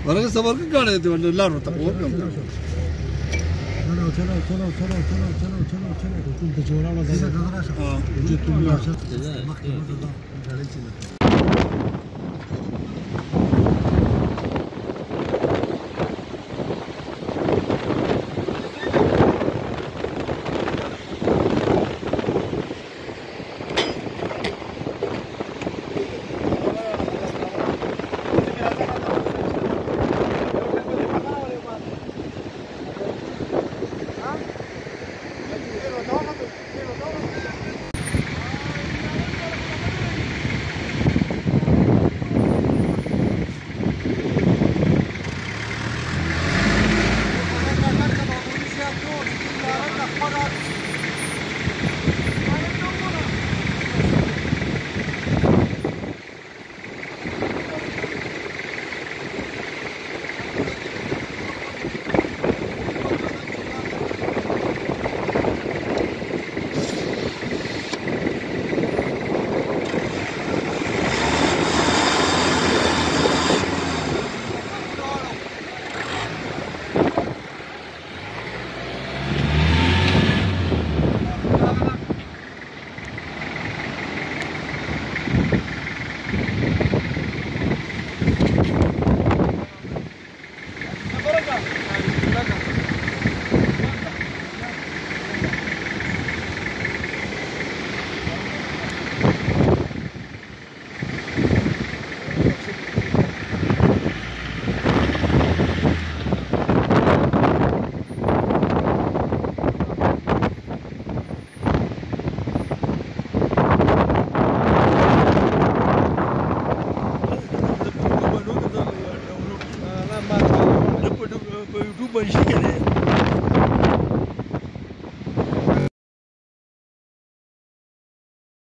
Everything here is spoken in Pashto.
ورګه صبر کې غاړه دې ول لارو ته وو چلو چلو چلو چلو چلو چلو چلو چلو ټول ته جوړاله ده ها چې ټول راځه مخکې ده غاړي چې په یوټیوب باندې شي کنه